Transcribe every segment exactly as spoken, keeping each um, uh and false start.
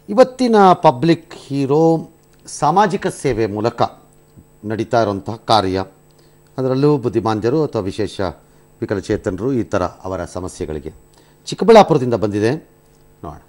ಇವತ್ತಿನ public hero ಸಾಮಾಜಿಕ ಸೇವೆ ಮೂಲಕ ನಡೀತಾ ಇರುವಂತಹ ಕಾರ್ಯ, ಅದರಲ್ಲೂ ಬುದ್ಧಿಮಾಂದ್ಯರು ಅಥವಾ ವಿಶೇಷ ವಿಕಲಚೇತನರು ಈ ಥರ ಅವರ ಸಮಸ್ಯೆಗಳಿಗೆ ಚಿಕ್ಕಬಳ್ಳಾಪುರದಿಂದ ಬಂದಿದೆ, ನೋಡೋಣ.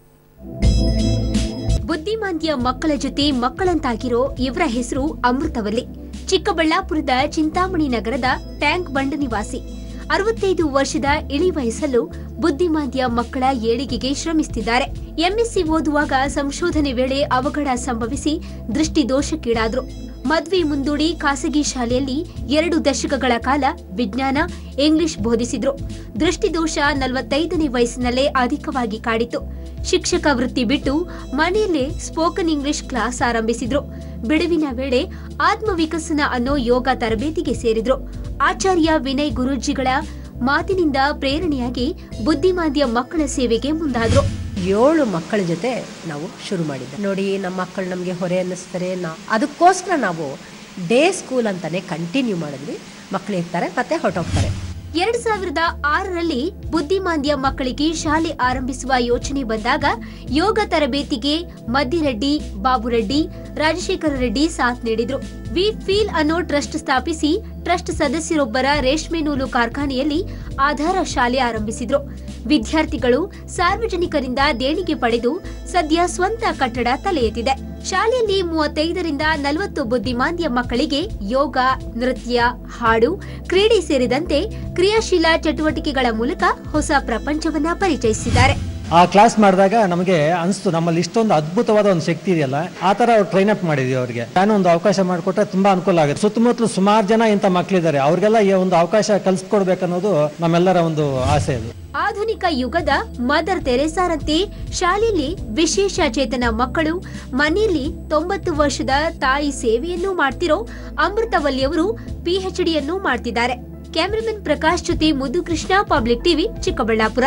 ಬುದ್ಧಿಮಾಂದ್ಯ ಮಕ್ಕಳ ಜೊತೆ ಮಕ್ಕಳಂತಾಗಿರೋ ಇವರ ಹೆಸರು ಅಮೃತವಲ್ಲಿ. ಚಿಕ್ಕಬಳ್ಳಾಪುರದ ಚಿಂತಾಮಣಿ ನಗರದ ಟ್ಯಾಂಕ್ ಬಂಡ್ ನಿವಾಸಿ. ಅರವತ್ತೈದು ವರ್ಷದ ಇಳಿ ವಯಸ್ಸಲ್ಲೂ ಬುದ್ಧಿಮಾಂದ್ಯ ಮಕ್ಕಳ ಏಳಿಗೆಗೆ ಶ್ರಮಿಸುತ್ತಿದ್ದಾರೆ. ಎಂಎಸ್ಸಿ ಓದುವಾಗ ಸಂಶೋಧನೆ ವೇಳೆ ಅವಘಡ ಸಂಭವಿಸಿ ದೃಷ್ಟಿದೋಷಕ್ಕೀಡಾದ್ರು. ಮದ್ವೆ ಮುಂದೂಡಿ ಖಾಸಗಿ ಶಾಲೆಯಲ್ಲಿ ಎರಡು ದಶಕಗಳ ಕಾಲ ವಿಜ್ಞಾನ, ಇಂಗ್ಲಿಷ್ ಬೋಧಿಸಿದ್ರು. ದೃಷ್ಟಿದೋಷ ನಲವತ್ತೈದನೇ ವಯಸ್ಸಿನಲ್ಲೇ ಅಧಿಕವಾಗಿ ಕಾಡಿತು. ಶಿಕ್ಷಕ ವೃತ್ತಿ ಬಿಟ್ಟು ಮನೆಯಲ್ಲೇ ಸ್ಪೋಕನ್ ಇಂಗ್ಲಿಷ್ ಕ್ಲಾಸ್ ಆರಂಭಿಸಿದ್ರು. ಬಿಡುವಿನ ವೇಳೆ ಆತ್ಮವಿಕಸನ ಅನ್ನೋ ಯೋಗ ತರಬೇತಿಗೆ ಸೇರಿದ್ರು. ಆಚಾರ್ಯ ವಿನಯ್ ಗುರೂಜಿಗಳ ಮಾತಿನಿಂದ ಪ್ರೇರಣೆಯಾಗಿ ಬುದ್ಧಿಮಾಂದ್ಯ ಮಕ್ಕಳ ಸೇವೆಗೆ ಮುಂದಾದ್ರು. ಏಳು ಮಕ್ಕಳ ಜೊತೆ ನಾವು ಶುರು ಮಾಡಿದ್ದೆ. ನೋಡಿ, ನಮ್ಮ ಮಕ್ಕಳು ನಮಗೆ ಹೊರೆ ಅನ್ನಿಸ್ತಾರೆ, ನಾ ಅದಕ್ಕೋಸ್ಕರ ನಾವು ಡೇ ಸ್ಕೂಲ್ ಅಂತಾನೆ ಕಂಟಿನ್ಯೂ ಮಾಡಿದ್ವಿ. ಮಕ್ಕಳು ಇರ್ತಾರೆ ಮತ್ತೆ ಹೊರಟೋಗ್ತಾರೆ. ಎರಡ್ ಸಾವಿರದ ಆರರಲ್ಲಿ ಬುದ್ಧಿಮಾಂದ್ಯ ಮಕ್ಕಳಿಗೆ ಶಾಲೆ ಆರಂಭಿಸುವ ಯೋಚನೆ ಬಂದಾಗ ಯೋಗ ತರಬೇತಿಗೆ ಮದ್ದಿರೆಡ್ಡಿ, ಬಾಬುರೆಡ್ಡಿ, ರಾಜಶೇಖರ ರೆಡ್ಡಿ ಸಾಥ್ ನೀಡಿದ್ರು. ವಿ ಫೀಲ್ ಅನ್ನೋ ಟ್ರಸ್ಟ್ ಸ್ಥಾಪಿಸಿ ಟ್ರಸ್ಟ್ ಸದಸ್ಯರೊಬ್ಬರ ರೇಷ್ಮೆ ನೂಲು ಕಾರ್ಖಾನೆಯಲ್ಲಿ ಆಧಾರ ಶಾಲೆ ಆರಂಭಿಸಿದ್ರು. ವಿದ್ಯಾರ್ಥಿಗಳು ಸಾರ್ವಜನಿಕರಿಂದ ದೇಣಿಗೆ ಪಡೆದು ಸದ್ಯ ಸ್ವಂತ ಕಟ್ಟಡ ತಲೆ ಎತ್ತಿದೆ. ಶಾಲೆಯಲ್ಲಿ ಮೂವತ್ತೈದರಿಂದ ನಲವತ್ತು ಬುದ್ಧಿಮಾಂದ್ಯ ಮಕ್ಕಳಿಗೆ ಯೋಗ, ನೃತ್ಯ, ಹಾಡು, ಕ್ರೀಡೆ ಸೇರಿದಂತೆ ಕ್ರಿಯಾಶೀಲ ಚಟುವಟಿಕೆಗಳ ಮೂಲಕ ಹೊಸ ಪ್ರಪಂಚವನ್ನ ಪರಿಚಯಿಸಿದ್ದಾರೆ. ಆ ಕ್ಲಾಸ್ ಮಾಡಿದಾಗ ನಮಗೆ ಅನಿಸ್ತು, ನಮ್ಮಲ್ಲಿ ಇಷ್ಟೊಂದು ಅದ್ಭುತವಾದ ಒಂದು ಶಕ್ತಿ ಇದೆಯಲ್ಲ, ಆ ಥರ ಅವ್ರು ಟ್ರೈನ್ ಅಪ್ ಮಾಡಿದ್ವಿ. ಅವರಿಗೆ ನಾನು ಒಂದು ಅವಕಾಶ ಮಾಡಿಕೊಟ್ರೆ ತುಂಬಾ ಅನುಕೂಲ ಆಗುತ್ತೆ. ಸುತ್ತಮುತ್ತಲು ಸುಮಾರು ಜನ ಇಂಥ ಮಕ್ಕಳಿದ್ದಾರೆ, ಅವ್ರಿಗೆಲ್ಲ ಈ ಒಂದು ಅವಕಾಶ ಕಲ್ಸ್ಕೊಡ್ಬೇಕನ್ನೋದು ನಮ್ಮೆಲ್ಲರ ಒಂದು ಆಸೆ ಅದು. ಆಧುನಿಕ ಯುಗದ ಮದರ್ ತೆರೇಸಾರಂತೆ ಶಾಲೆಯಲ್ಲಿ ವಿಶೇಷ ಚೇತನ ಮಕ್ಕಳು, ಮನೆಯಲ್ಲಿ ತೊಂಬತ್ತು ವರ್ಷದ ತಾಯಿ ಸೇವೆಯನ್ನು ಮಾಡ್ತಿರೋ ಅಮೃತವಲ್ಲಿಯವರು ಪಿಎಚ್ಡಿಯನ್ನು ಮಾಡ್ತಿದ್ದಾರೆ. ಕ್ಯಾಮರಾಮನ್ ಪ್ರಕಾಶ್ ಜೊತೆ Muddukrishna, public TV, Chikkaballapura.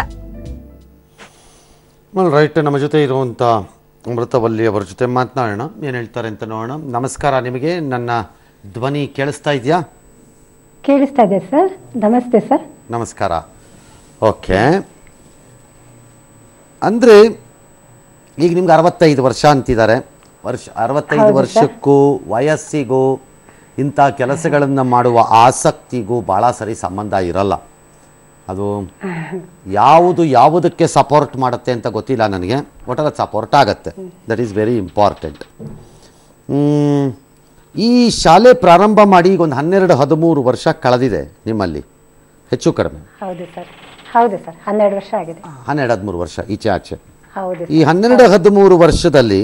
Right, ನಮ್ಮ ಜೊತೆ ಇರುವಂಥ ಅಮೃತವಲ್ಲಿ ಅವರ ಜೊತೆ ಮಾತನಾಡೋಣ, ಏನು ಹೇಳ್ತಾರೆ ಅಂತ ನೋಡೋಣ. ನಮಸ್ಕಾರ, ನಿಮಗೆ ನನ್ನ ಧ್ವನಿ ಕೇಳಿಸ್ತಾ ಇದೆಯಾ? ಕೇಳಿಸ್ತಾ ಇದೆ ಸರ್. ನಮಸ್ತೆ ಸರ್. ನಮಸ್ಕಾರ. ಓಕೆ, ಅಂದರೆ ಈಗ ನಿಮ್ಗೆ ಅರವತ್ತೈದು ವರ್ಷ ಅಂತಿದ್ದಾರೆ. ವರ್ಷ ಅರವತ್ತೈದು ವರ್ಷಕ್ಕೂ ವಯಸ್ಸಿಗೂ ಇಂಥ ಕೆಲಸಗಳನ್ನು ಮಾಡುವ ಆಸಕ್ತಿಗೂ ಭಾಳ ಸರಿ ಸಂಬಂಧ ಇರಲ್ಲ. ಅದು ಯಾವುದು ಯಾವುದಕ್ಕೆ ಸಪೋರ್ಟ್ ಮಾಡುತ್ತೆ ಅಂತ ಗೊತ್ತಿಲ್ಲ ನನಗೆ, ಒಟ್ಟಾರೆ ಸಪೋರ್ಟ್ ಆಗುತ್ತೆ. That is very important. ಈ ಶಾಲೆ ಪ್ರಾರಂಭ ಮಾಡಿ ಈಗ ಒಂದು ಹನ್ನೆರಡು ಹದಿಮೂರು ವರ್ಷ ಕಳೆದಿದೆ ನಿಮ್ಮಲ್ಲಿ, ಹೆಚ್ಚು ಕಡಿಮೆ. ಹೌದು ಸರ್, ಹೌದು ಸರ್, ಹನ್ನೆರಡು ವರ್ಷ ಆಗಿದೆ. ಹನ್ನೆರಡು ಹದಿಮೂರು ವರ್ಷ ಈಚೆ ಆಚೆ. ಹೌದು. ಈ ಹನ್ನೆರಡು ಹದಿಮೂರು ವರ್ಷದಲ್ಲಿ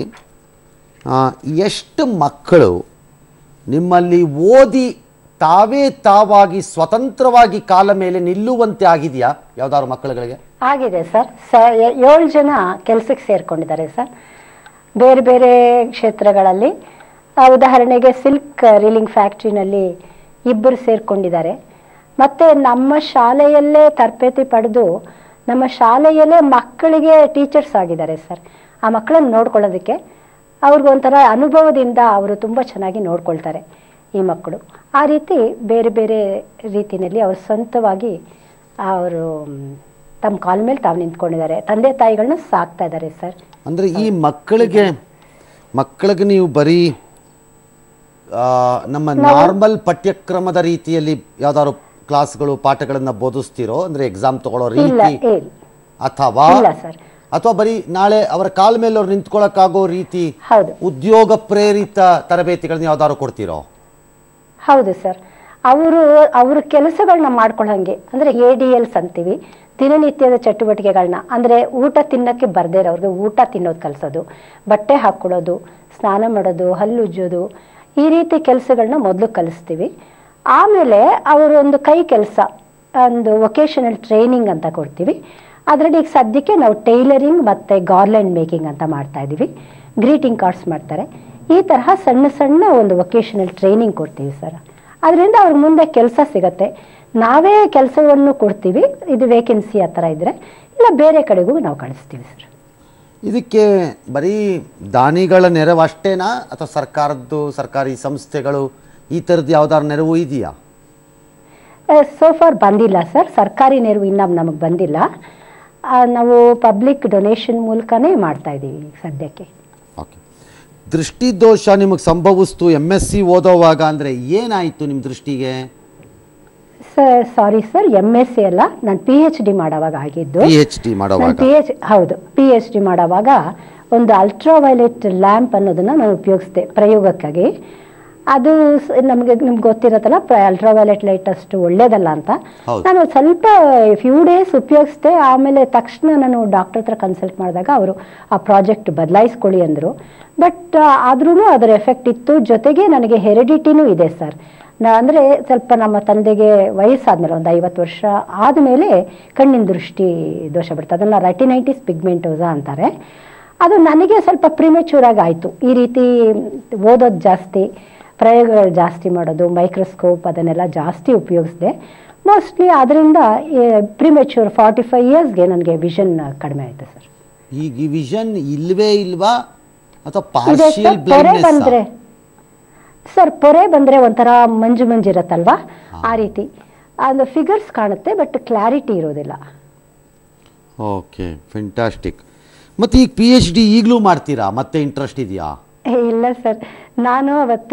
ಎಷ್ಟು ಮಕ್ಕಳು ನಿಮ್ಮಲ್ಲಿ ಓದಿ ತಾವೇ ತಾವಾಗಿ ಸ್ವತಂತ್ರವಾಗಿ ಕಾಲ ಮೇಲೆ ನಿಲ್ಲುವಂತೆ ಆಗಿದೆಯಾ? ಯಾವ್ದಾದ್ರು ಮಕ್ಕಳುಗಳಿಗೆ ಆಗಿದೆ ಸರ್. ಸ ಏಳು ಜನ ಕೆಲಸಕ್ಕೆ ಸೇರ್ಕೊಂಡಿದ್ದಾರೆ ಸರ್, ಬೇರೆ ಬೇರೆ ಕ್ಷೇತ್ರಗಳಲ್ಲಿ. ಉದಾಹರಣೆಗೆ ಸಿಲ್ಕ್ ರೀಲಿಂಗ್ ಫ್ಯಾಕ್ಟ್ರಿನಲ್ಲಿ ಇಬ್ಬರು ಸೇರ್ಕೊಂಡಿದ್ದಾರೆ. ಮತ್ತು ನಮ್ಮ ಶಾಲೆಯಲ್ಲೇ ತರಬೇತಿ ಪಡೆದು ನಮ್ಮ ಶಾಲೆಯಲ್ಲೇ ಮಕ್ಕಳಿಗೆ ಟೀಚರ್ಸ್ ಆಗಿದ್ದಾರೆ ಸರ್. ಆ ಮಕ್ಕಳನ್ನು ನೋಡ್ಕೊಳ್ಳೋದಕ್ಕೆ ಅವ್ರಿಗೊಂಥರ ಅನುಭವದಿಂದ ಅವರು ತುಂಬ ಚೆನ್ನಾಗಿ ನೋಡ್ಕೊಳ್ತಾರೆ ಈ ಮಕ್ಕಳು. ಆ ರೀತಿ ಬೇರೆ ಬೇರೆ ರೀತಿಯಲ್ಲಿ ಅವರು ಸ್ವಂತವಾಗಿ ಅವರು ತಮ್ಮ ಕಾಲ ಮೇಲೆ ತಾವು ನಿಂತ್ಕೊಂಡಿದ್ದಾರೆ. ತಂದೆ ತಾಯಿಗಳನ್ನ ಸಾಕ್ತಾ ಇದ್ದಾರೆ ಸರ್. ಅಂದರೆ ಈ ಮಕ್ಕಳಿಗೆ ಮಕ್ಕಳಿಗೆ ನೀವು ಬರೀ ನಮ್ಮ ನಾರ್ಮಲ್ ಪಠ್ಯಕ್ರಮದ ರೀತಿಯಲ್ಲಿ ಯಾವ್ದಾದ್ರು ಕ್ಲಾಸ್ಗಳು ಪಾಠಗಳನ್ನು ಬೋಧಿಸ್ತಿರೋ, ಅಂದರೆ ಎಕ್ಸಾಮ್ ತಗೊಳ್ಳೋ ರೀತಿ, ಅಥವಾ ಅಥವಾ ಬರೀ ನಾಳೆ ಅವರ ಕಾಲ ಮೇಲೆ ಅವ್ರು ನಿಂತ್ಕೊಳ್ಳೋಕ್ಕಾಗೋ ರೀತಿ ಉದ್ಯೋಗ ಪ್ರೇರಿತ ತರಬೇತಿಗಳನ್ನ ಯಾವ್ದಾದ್ರು ಕೊಡ್ತಿರೋ? ಹೌದು ಸರ್. ಅವರು ಅವ್ರ ಕೆಲಸಗಳನ್ನ ಮಾಡ್ಕೊಳ್ಳೋಂಗೆ, ಅಂದರೆ ಎ ಡಿ ಎಲ್ಸ್ ಅಂತೀವಿ, ದಿನನಿತ್ಯದ ಚಟುವಟಿಕೆಗಳನ್ನ, ಅಂದರೆ ಊಟ ತಿನ್ನೋಕ್ಕೆ ಬರ್ದೇ ಇರೋರಿಗೆ ಊಟ ತಿನ್ನೋದು ಕಲಿಸೋದು, ಬಟ್ಟೆ ಹಾಕ್ಕೊಳ್ಳೋದು, ಸ್ನಾನ ಮಾಡೋದು, ಹಲ್ಲುಜ್ಜೋದು, ಈ ರೀತಿ ಕೆಲಸಗಳನ್ನ ಮೊದಲು ಕಲಿಸ್ತೀವಿ. ಆಮೇಲೆ ಅವರು ಒಂದು ಕೈ ಕೆಲಸ, ಒಂದು ವೊಕೇಶನಲ್ ಟ್ರೈನಿಂಗ್ ಅಂತ ಕೊಡ್ತೀವಿ. ಅದರಲ್ಲಿ ಈಗ ಸದ್ಯಕ್ಕೆ ನಾವು ಟೈಲರಿಂಗ್ ಮತ್ತು ಗಾರ್ಲೆಂಡ್ ಮೇಕಿಂಗ್ ಅಂತ ಮಾಡ್ತಾ ಇದ್ದೀವಿ. ಗ್ರೀಟಿಂಗ್ ಕಾರ್ಡ್ಸ್ ಮಾಡ್ತಾರೆ. ಈ ತರಹ ಸಣ್ಣ ಸಣ್ಣ ಒಂದು ವೊಕೇಶನಲ್ ಟ್ರೈನಿಂಗ್ ಕೊಡ್ತೀವಿ ಸರ್. ಅದರಿಂದ ಅವ್ರ ಮುಂದೆ ಕೆಲಸ ಸಿಗತ್ತೆ. ನಾವೇ ಕೆಲಸವನ್ನು ಕೊಡ್ತೀವಿ, ಇದು ವೇಕೆನ್ಸಿ ಆ ಥರ ಇದ್ದರೆ, ಇಲ್ಲ ಬೇರೆ ಕಡೆಗೂ ನಾವು ಕಳಿಸ್ತೀವಿ ಸರ್. ಇದಕ್ಕೆ ಬರೀ ದಾನಿಗಳ ನೆರವು ಅಷ್ಟೇನಾ, ಅಥವಾ ಸರ್ಕಾರದ್ದು, ಸರ್ಕಾರಿ ಸಂಸ್ಥೆಗಳು ಈ ಥರದ್ದು ಯಾವ್ದಾದ್ರು ನೆರವು ಇದೆಯಾ? ಸೋಫಾರ್ ಬಂದಿಲ್ಲ ಸರ್, ಸರ್ಕಾರಿ ನೆರವು ಇನ್ನೂ ನಮಗೆ ಬಂದಿಲ್ಲ. ನಾವು ಪಬ್ಲಿಕ್ ಡೊನೇಷನ್ ಮೂಲಕನೇ ಮಾಡ್ತಾ ಇದ್ದೀವಿ ಸದ್ಯಕ್ಕೆ. ಓಕೆ, ದೃಷ್ಟಿದೋಷ ನಿಮಗೆ ಸಂಭವಿಸ್ತು ಎಮ್ ಎಸ್ ಸಿ ಓದೋವಾಗ, ಅಂದರೆ ಏನಾಯಿತು ನಿಮ್ಮ ದೃಷ್ಟಿಗೆ? Sir sorry sir, M S C ಅಲ್ಲ, ನಾನು ಪಿ ಎಚ್ ಡಿ ಮಾಡೋವಾಗ ಆಗಿದ್ದು. ಪಿ ಎಚ್ ಡಿ ಮಾಡೋವಾಗ ಪಿ ಎಚ್ ಹೌದು ಪಿ ಎಚ್ ಡಿ ಮಾಡೋವಾಗ ಒಂದು ಅಲ್ಟ್ರಾವೈಲೆಟ್ ಲ್ಯಾಂಪ್ ಅನ್ನೋದನ್ನ ನಾನು ಉಪಯೋಗಿಸಿದೆ ಪ್ರಯೋಗಕ್ಕಾಗಿ. ಅದು ನಮಗೆ ನಿಮ್ಗೆ ಗೊತ್ತಿರತ್ತಲ್ಲ, ಅಲ್ಟ್ರಾವೈಲೆಟ್ ಲೈಟ್ ಅಷ್ಟು ಒಳ್ಳೇದಲ್ಲ ಅಂತ. ನಾನು ಸ್ವಲ್ಪ ಫ್ಯೂ ಡೇಸ್ ಉಪಯೋಗಿಸಿದೆ. ಆಮೇಲೆ ತಕ್ಷಣ ನಾನು ಡಾಕ್ಟರ್ ಹತ್ರ ಕನ್ಸಲ್ಟ್ ಮಾಡಿದಾಗ ಅವರು ಆ ಪ್ರಾಜೆಕ್ಟ್ ಬದಲಾಯಿಸ್ಕೊಳ್ಳಿ ಅಂದರು. ಬಟ್ ಆದ್ರೂ ಅದರ ಎಫೆಕ್ಟ್ ಇತ್ತು. ಜೊತೆಗೆ ನನಗೆ ಹೆರಿಡಿಟಿನೂ ಇದೆ ಸರ್. ನಾ ಅಂದರೆ ಸ್ವಲ್ಪ ನಮ್ಮ ತಂದೆಗೆ ವಯಸ್ಸಾದ್ಮೇಲೆ ಒಂದು ಐವತ್ತು ವರ್ಷ ಆದಮೇಲೆ ಕಣ್ಣಿನ ದೃಷ್ಟಿ ದೋಷ ಬಿಡ್ತದೆ. ಅದನ್ನು ರೆಟಿನೈಟಿಸ್ ಪಿಗ್ಮೆಂಟೋಸಾ ಅಂತಾರೆ. ಅದು ನನಗೆ ಸ್ವಲ್ಪ ಪ್ರಿಮೆಚೂರ್ ಆಗಿ ಆಯಿತು. ಈ ರೀತಿ ಓದೋದು ಜಾಸ್ತಿ, ಪ್ರಯೋಗಗಳು ಜಾಸ್ತಿ ಮಾಡೋದು, ಮೈಕ್ರೋಸ್ಕೋಪ್ ಅದನ್ನೆಲ್ಲ ಜಾಸ್ತಿ ಉಪಯೋಗಿಸಿದೆ. ಮೋಸ್ಟ್ಲಿ ಅದರಿಂದ ಪ್ರಿಮೆಚೂರ್ ಫಾರ್ಟಿ ಫೈವ್ ಇಯರ್ಸ್ಗೆ ನನಗೆ ವಿಷನ್ ಕಡಿಮೆ ಆಯಿತು ಸರ್. ಈಗ ಈ ವಿಷನ್ ಇಲ್ವೇ ಇಲ್ವಾ ಅಥವಾ ಪಾರ್ಷಿಯಲ್ ಬ್ಲೈಂಡ್ನೆಸ್? ಬಂದರೆ ಸರ್ ಪೊರೆ ಬಂದರೆ ಒಂಥರ ಮಂಜು ಮಂಜಿರತ್ತಲ್ವಾ, ಆ ರೀತಿ ಅದು ಫಿಗರ್ಸ್ ಕಾಣುತ್ತೆ, ಬಟ್ ಕ್ಲಾರಿಟಿ ಇರೋದಿಲ್ಲ. Okay, fantastic. ಮತ್ತು ಈಗ ಪಿ ಎಚ್ ಡಿ ಈಗಲೂ ಮಾಡ್ತೀರಾ? ಮತ್ತೆ ಇಂಟ್ರೆಸ್ಟ್ ಇದೆಯಾ? ಇಲ್ಲ ಸರ್, ನಾನು ಅವತ್ತು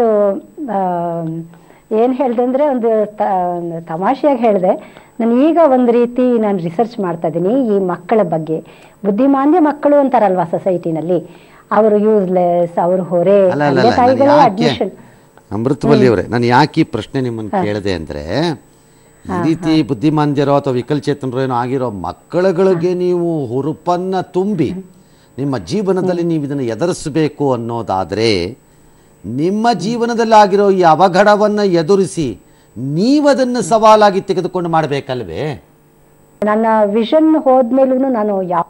ಏನು ಹೇಳಿದೆ ಅಂದರೆ ಒಂದು ತಮಾಷೆಯಾಗಿ ಹೇಳಿದೆ. ನಾನು ಈಗ ಒಂದು ರೀತಿ ನಾನು ರಿಸರ್ಚ್ ಮಾಡ್ತಾ ಇದ್ದೀನಿ ಈ ಮಕ್ಕಳ ಬಗ್ಗೆ. ಬುದ್ಧಿಮಾಂದ್ಯ ಮಕ್ಕಳು ಅಂತಾರಲ್ವಾ ಸೊಸೈಟಿನಲ್ಲಿ, ಅವರು ಯೂಸ್ಲೆಸ್, ಅವರು ಹೊರೆ, ತಂದೆ ತಾಯಿಗಳೇ ಅಡ್ಮಿಷನ್. ಅಮೃತವಲ್ಲಿ ಅವರೇ, ನಾನು ಯಾಕೆ ಈ ಪ್ರಶ್ನೆ ನಿಮ್ಮನ್ನು ಕೇಳಿದೆ ಅಂದರೆ, ಈ ರೀತಿ ಬುದ್ಧಿಮಾಂದ್ಯರೋ ಅಥವಾ ವಿಕಲಚೇತನರೋ ಏನೋ ಆಗಿರೋ ಮಕ್ಕಳುಗಳಿಗೆ ನೀವು ಹುರುಪನ್ನು ತುಂಬಿ ನಿಮ್ಮ ಜೀವನದಲ್ಲಿ ನೀವು ಇದನ್ನು ಎದುರಿಸಬೇಕು ಅನ್ನೋದಾದರೆ, ನಿಮ್ಮ ಜೀವನದಲ್ಲಿ ಆಗಿರೋ ಈ ಅವಘಡವನ್ನು ಎದುರಿಸಿ ನೀವದನ್ನು ಸವಾಲಾಗಿ ತೆಗೆದುಕೊಂಡು ಮಾಡಬೇಕಲ್ವೇ? ನನ್ನ ವಿಷನ್ ಹೋದ್ಮೇಲೂ ನಾನು ಯಾವ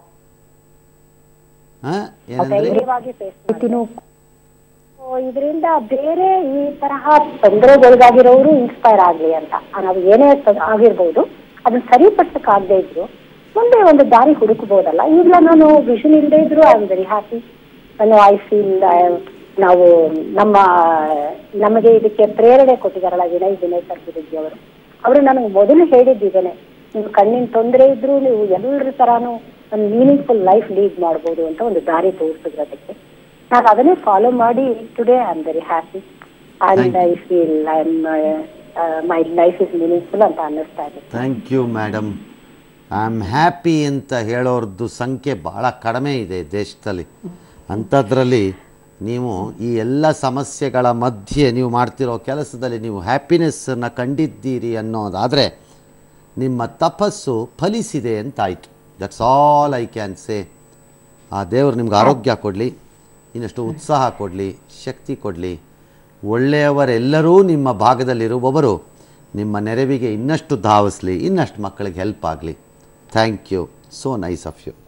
ಇದರಿಂದ ಬೇರೆ ಈ ತರಹ ತೊಂದರೆಗೊಳಗಾಗಿರೋರು ಇನ್ಸ್ಪೈರ್ ಆಗ್ಲಿ ಅಂತ, ನಾವು ಏನೇ ಆಗಿರ್ಬೋದು ಅದನ್ನ ಸರಿಪಡಿಸಕ್ಕಾಗದೇ ಇದ್ರು ಮುಂದೆ ಒಂದು ದಾರಿ ಹುಡುಕಬಹುದಲ್ಲ. ಈಗಲ ನಾನು ವಿಷನ್ ಇಲ್ಲದೆ ಇದ್ರು ಐ ಆಮ್ ವೆರಿ ಹ್ಯಾಪಿ. ನಾನು ಐ ಫೀಲ್ ನಾವು ನಮ್ಮ ನಮಗೆ ಇದಕ್ಕೆ ಪ್ರೇರಣೆ ಕೊಟ್ಟಿದ್ದಾರಲ್ಲ ವಿನಯ್ ವಿನಯ್ ಸರ್ಗುರುಜಿ ಅವರು, ಅವರು ನನಗೆ ಮೊದಲು ಹೇಳಿದ್ದೇನೆ, ನೀವು ಕಣ್ಣಿನ ತೊಂದರೆ ಇದ್ರು ನೀವು ಎಲ್ಲರ ತರಾನು ಒಂದು ಮೀನಿಂಗ್ಫುಲ್ ಲೈಫ್ ಲೀಡ್ ಮಾಡ್ಬೋದು ಅಂತ ಒಂದು ದಾರಿ ತೋರಿಸಿದ್ರು. ಅದಕ್ಕೆ ನಾನು ಅದನ್ನೇ ಫಾಲೋ ಮಾಡಿ today I am very happy and I feel I am my life is meaningful ಅಂತ ಅನ್ನಿಸ್ತಾ ಇದೆ. Thank you madam. I am happy ಅಂತ ಹೇಳೋರ್ದು ಸಂಖ್ಯೆ ಭಾಳ ಕಡಿಮೆ ಇದೆ ದೇಶದಲ್ಲಿ. ಅಂಥದ್ರಲ್ಲಿ ನೀವು ಈ ಎಲ್ಲ ಸಮಸ್ಯೆಗಳ ಮಧ್ಯೆ ನೀವು ಮಾಡ್ತಿರೋ ಕೆಲಸದಲ್ಲಿ ನೀವು ಹ್ಯಾಪಿನೆಸ್ಸನ್ನು ಕಂಡಿದ್ದೀರಿ ಅನ್ನೋದಾದರೆ ನಿಮ್ಮ ತಪಸ್ಸು ಫಲಿಸಿದೆ ಅಂತಾಯಿತು. That's all I can say. ಆ ದೇವರು ನಿಮ್ಗೆ ಆರೋಗ್ಯ ಕೊಡಲಿ, ಇನ್ನಷ್ಟು ಉತ್ಸಾಹ ಕೊಡಲಿ, ಶಕ್ತಿ ಕೊಡಲಿ. ಒಳ್ಳೆಯವರೆಲ್ಲರೂ ನಿಮ್ಮ ಭಾಗದಲ್ಲಿರುವವರು ನಿಮ್ಮ ನೆರವಿಗೆ ಇನ್ನಷ್ಟು ಧಾವಿಸಲಿ, ಇನ್ನಷ್ಟು ಮಕ್ಕಳಿಗೆ ಹೆಲ್ಪ್ ಆಗಲಿ. Thank you. So nice of you.